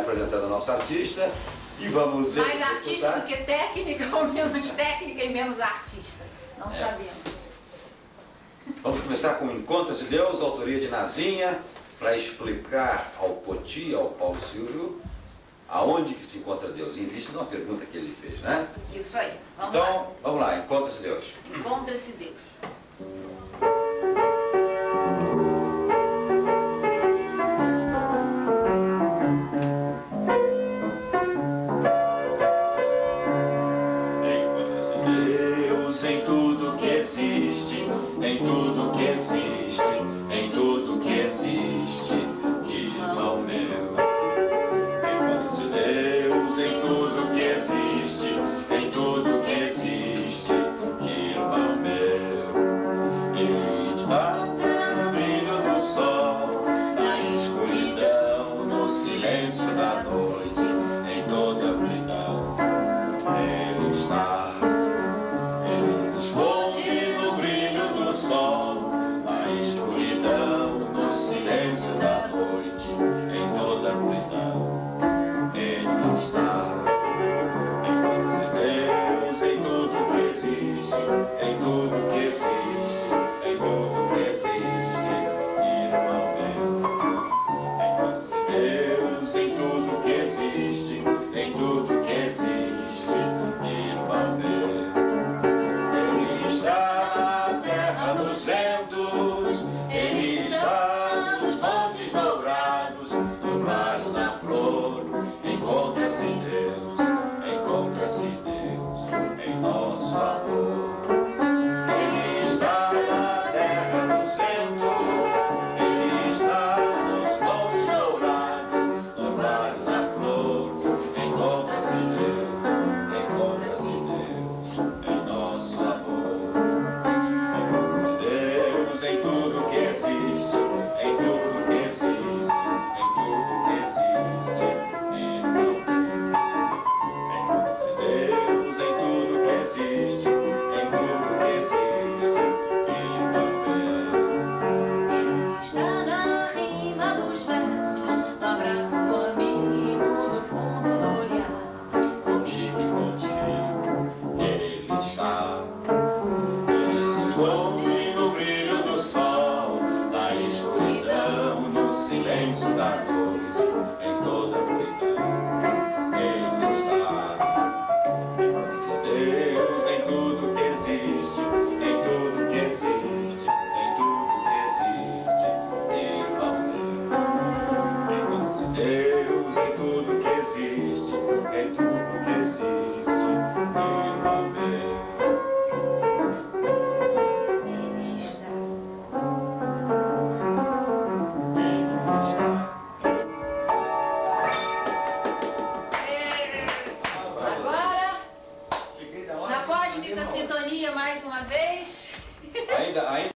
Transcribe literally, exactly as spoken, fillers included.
apresentando a nossa artista e vamos... Mais executar... artista do que técnica, ou menos técnica e menos artista. Não é. sabemos. Vamos começar com Encontra-Se, Deus, autoria de Nazinha, para explicar ao Poti, ao Paulo Sylvio, aonde que se encontra Deus, em vista de uma pergunta que ele fez, né? Isso aí. Vamos então, lá. vamos lá, Encontra-Se, Deus. Encontra-se Deus.